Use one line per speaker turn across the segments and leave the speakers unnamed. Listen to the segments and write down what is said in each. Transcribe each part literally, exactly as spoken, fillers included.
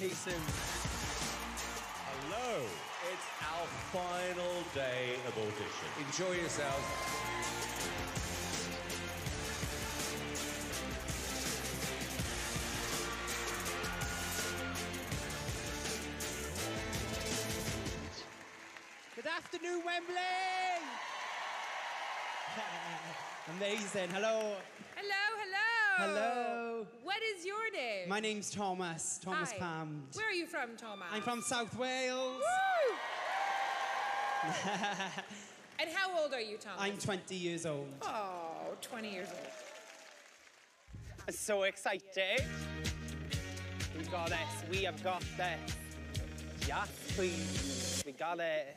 See you soon.
Hello. It's our final day of audition.
Enjoy yourself.
Good afternoon, Wembley! Amazing. Hello.
Hello, hello.
Hello.
What is your name?
My name's Thomas. Thomas
Hi.
Pound.
Where are you from, Thomas?
I'm from South Wales.
Woo! And how old are you, Thomas?
I'm twenty years old.
Oh, twenty years old.
I'm so excited. We got this. We have got this. Yes, please. We got it.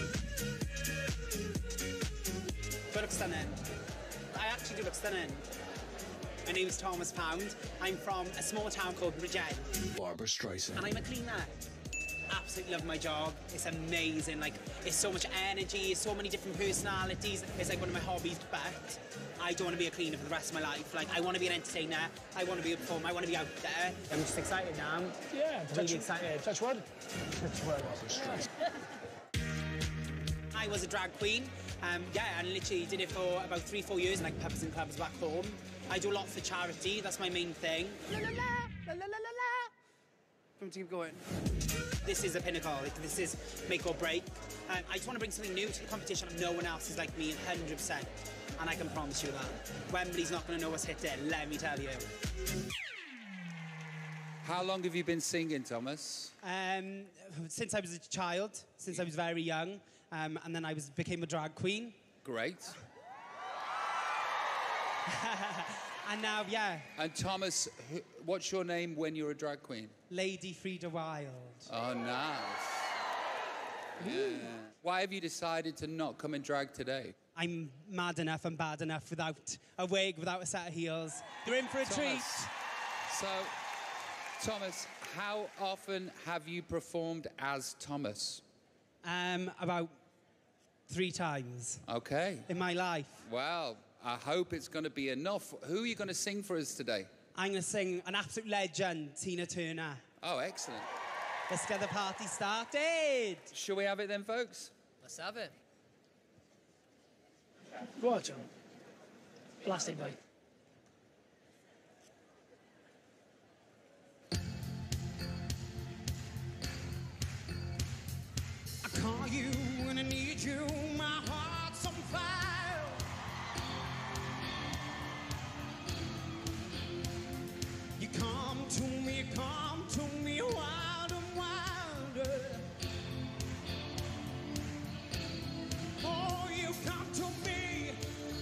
Do I look stunning? I actually do look stunning. My name's Thomas Pound. I'm from a small town called Bridgend.
Barbara Streisand.
And I'm a cleaner. Absolutely love my job. It's amazing. Like, it's so much energy, it's so many different personalities. It's like one of my hobbies, but I don't want to be a cleaner for the rest of my life. Like, I want to be an entertainer. I want to be a performer. I want to be out there. I'm just excited now.
Yeah,
really
touch,
excited.
Touch wood. Touch wood. Barbara Streisand.
I was a drag queen. Um, yeah, and literally did it for about three, four years, like pubs and clubs back home. I do a lot for charity. That's my main thing. La la la, la la la la la. Come to keep going. This is a pinnacle. Like, this is make or break. Um, I just want to bring something new to the competition. No one else is like me, one hundred percent. And I can promise you that. Wembley's not going to know what's hit it, let me tell you.
How long have you been singing, Thomas?
Um, since I was a child, since I was very young, um, and then I was became a drag queen.
Great.
And now, yeah.
And Thomas, who, what's your name when you're a drag queen?
Lady Freida Wylde.
Oh, nice. Yeah. Why have you decided to not come in drag today?
I'm mad enough and bad enough without a wig, without a set of heels. You're in for a
Thomas,
treat.
So, Thomas, how often have you performed as Thomas?
Um, about three times.
Okay.
In my life.
Well, I hope it's going to be enough. Who are you going to sing for us today?
I'm going to sing an absolute legend, Tina Turner.
Oh, excellent.
Let's get the party started.
Shall we have it then, folks?
Let's have it.
Go on, John. Plastic bite.
I call you when I need you, my heart's on fire. You come to me, come to me, wild and wilder. Oh, you come to me,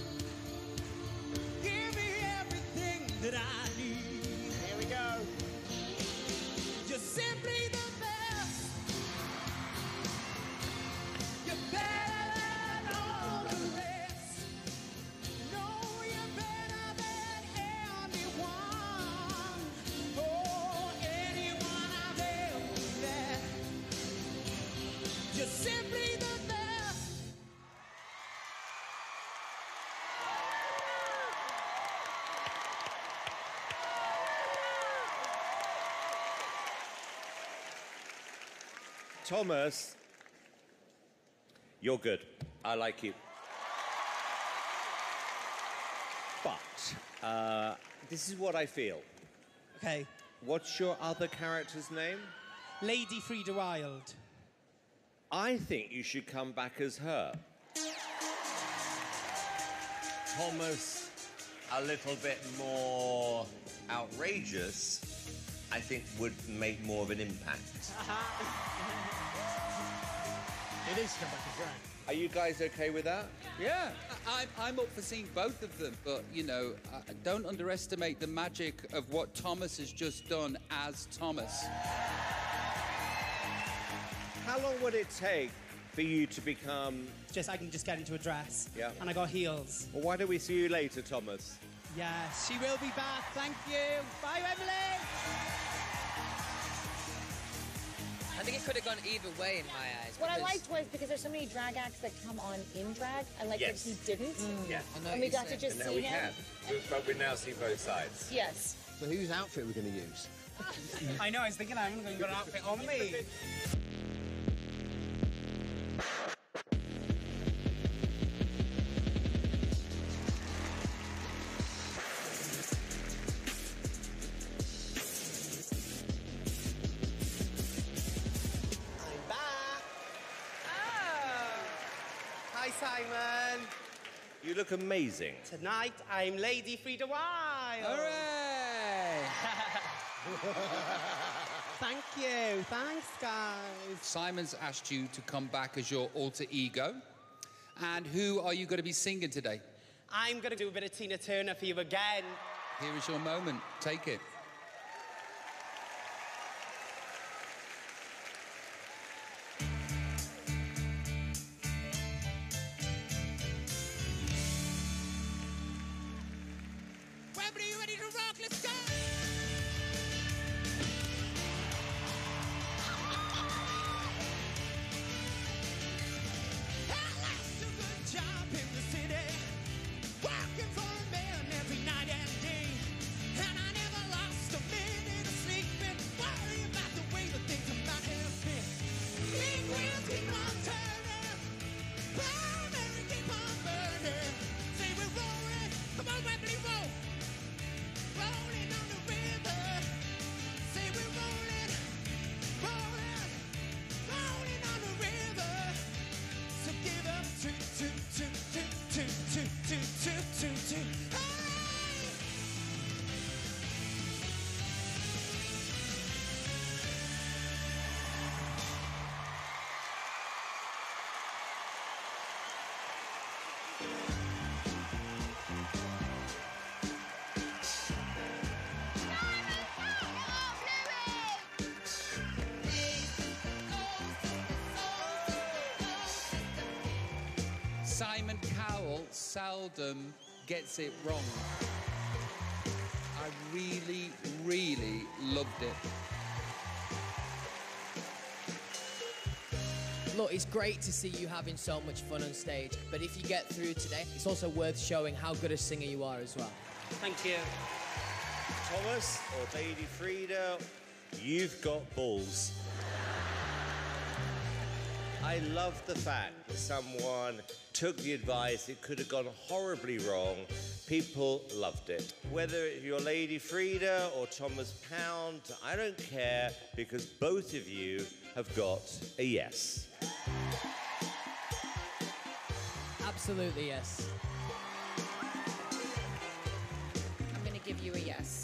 give me everything that I need.
Here we go.
You're simply the best. You're better than all the rest. No, you're better than anyone. Oh, anyone I've ever met. You're simply the best.
Thomas, you're good. I like you. But uh, this is what I feel.
Okay.
What's your other character's name?
Lady Freida Wylde.
I think you should come back as her. Thomas, a little bit more outrageous, I think would make more of an impact.
It is come back to drag.
Are you guys okay with that?
Yeah, I, I'm, I'm up for seeing both of them, but, you know, uh, don't underestimate the magic of what Thomas has just done as Thomas.
How long would it take for you to become...
Just, I can just get into a dress.
Yeah.
And I got heels.
Well, why don't we see you later, Thomas?
Yes, she will be back. Thank you. Bye, Emily.
I think it could have gone either way in my eyes.
What I
because-
liked was because there's so many drag acts that come on in drag, I like
Yes.
that he didn't.
Yeah.
I know
And
what
we
you're
got to
saying.
just
And now
see
we
him.
can. But we now see both sides.
Yes.
So whose outfit are we going to use?
I know, I was thinking I haven't got an outfit on me. I'm back.
Oh.
Hi, Simon.
You look amazing.
Tonight, I'm Lady Freida Wylde.
Hooray!
Thank you. Thanks, guys.
Simon's asked you to come back as your alter ego. And who are you going to be singing today?
I'm going to do a bit of Tina Turner for you again.
Here is your moment. Take it.
Wembley, you ready to rock? Let's go! I lost a good job in the city, working for a man every night and day. And I never lost a minute of sleeping, worrying about the way that things might have been. Big wheels keep on turning, primary keep on burning. Say we're rolling, come on Wembley, roll. Rolling on the river. Say we're rolling, rolling, rolling on the river. So give up two, two, two, two, two, two, two, two, two, two. Hey!
Simon Cowell seldom gets it wrong. I really, really loved it.
Look, it's great to see you having so much fun on stage, but if you get through today, it's also worth showing how good a singer you are as well.
Thank you.
Thomas or Lady Freida, you've got balls. I love the fact that someone took the advice. It could have gone horribly wrong. People loved it. Whether you're Lady Freida or Thomas Pound, I don't care, because both of you have got a yes.
Absolutely, yes.
I'm going to give you a yes.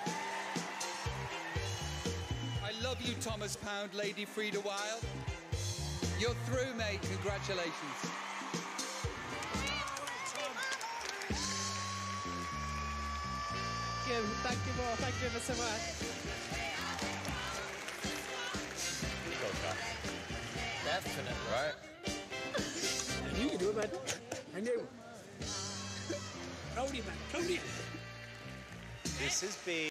I love you, Thomas Pound, Lady Freida Wylde. You're through, mate. Congratulations.
Thank you. Thank you more. Thank you ever so much.
You got that. Definite, right?
You can do it, man. I knew. Cody, man. Cody.
This has been